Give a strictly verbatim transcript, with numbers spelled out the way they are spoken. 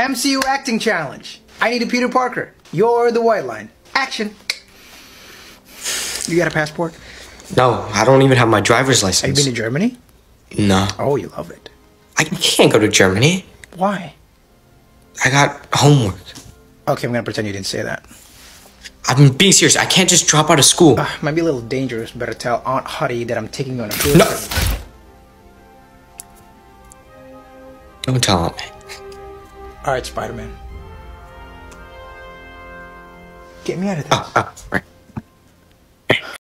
M C U acting challenge. I need a Peter Parker. You're the white line. Action. You got a passport? No, I don't even have my driver's license. Have you been to Germany? No. Oh, you love it. I can't go to Germany. Why? I got homework. Okay, I'm gonna pretend you didn't say that. I'm being serious. I can't just drop out of school. Uh, might be a little dangerous. Better tell Aunt Huddy that I'm taking you on a field No. trip. Don't tell Aunt May. All right, Spider-Man. Get me out of this. Oh, oh, right.